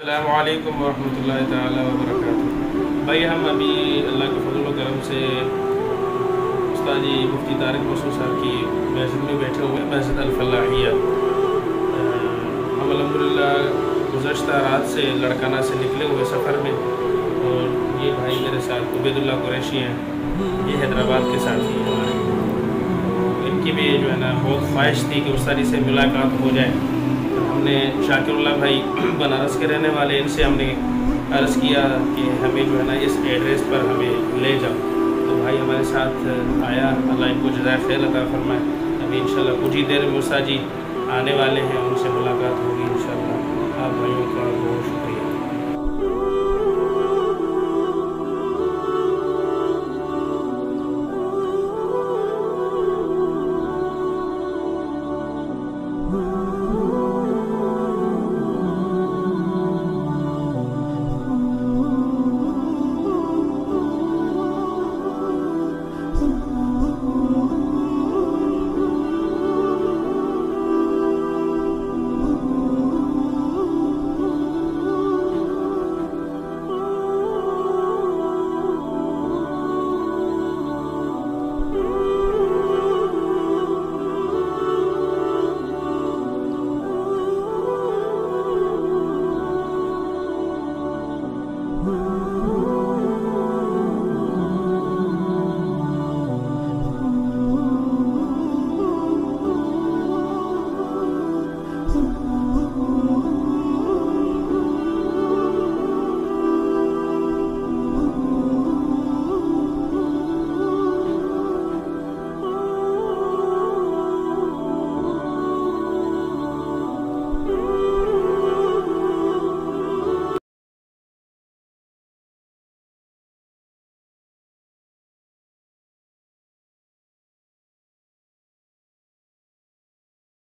अस्सलामु अलैकुम वरहमतुल्लाहि तआला वबरकातुहू। भाई हम अभी अल्लाह के फजल व करम से उस्ताद जी मुफ्ती तारिक मसूद साहब की मस्जिद में बैठे हुए हैं, मस्जिद अल-फलाहिया। हम अल्हम्दुलिल्लाह गुज़श्ता रात से लड़काना से निकले हुए सफ़र में, और ये भाई मेरे साथ उबैदुल्लाह कुरैशी हैं, ये हैदराबाद के साथी हैं हमारे। इनकी भी जो है ना बहुत ख्वाहिश थी कि उस्ताद जी से मुलाकात हो जाए। हमने शाकिरुल्लाह भाई बनारस के रहने वाले, इनसे हमने अर्ज़ किया कि हमें जो है ना इस एड्रेस पर हमें ले जाओ, तो भाई हमारे साथ आया। अल्लाह इनको जज़ाए खैर अता फरमाए। अभी इंशाल्लाह कुछ ही देर में उस्ताद जी आने वाले हैं, उनसे मुलाकात हो